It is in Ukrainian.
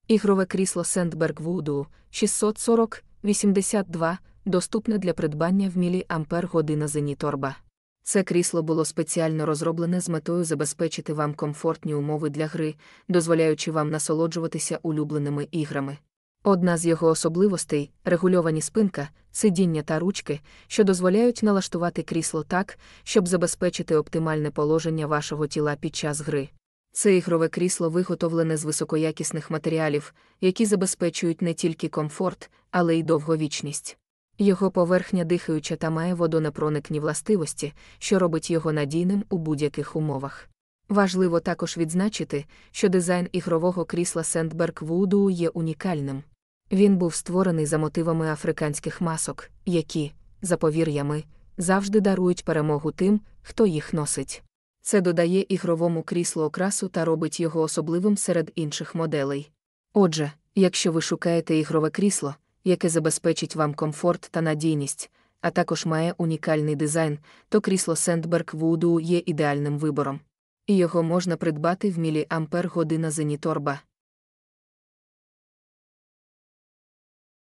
Ігрове крісло Sandberg Voodoo 640-82 доступне для придбання в міліампер-година Зеніторба. Це крісло було спеціально розроблене з метою забезпечити вам комфортні умови для гри, дозволяючи вам насолоджуватися улюбленими іграми. Одна з його особливостей – регульовані спинка, сидіння та ручки, що дозволяють налаштувати крісло так, щоб забезпечити оптимальне положення вашого тіла під час гри. Це ігрове крісло виготовлене з високоякісних матеріалів, які забезпечують не тільки комфорт, але й довговічність. Його поверхня дихаюча та має водонепроникні властивості, що робить його надійним у будь-яких умовах. Важливо також відзначити, що дизайн ігрового крісла Sandberg Voodoo є унікальним. Він був створений за мотивами африканських масок, які, за повір'ями, завжди дарують перемогу тим, хто їх носить. Це додає ігровому кріслу окрасу та робить його особливим серед інших моделей. Отже, якщо ви шукаєте ігрове крісло, яке забезпечить вам комфорт та надійність, а також має унікальний дизайн, то крісло Sandberg Voodoo є ідеальним вибором. І його можна придбати в міліампер-година Зеніторба.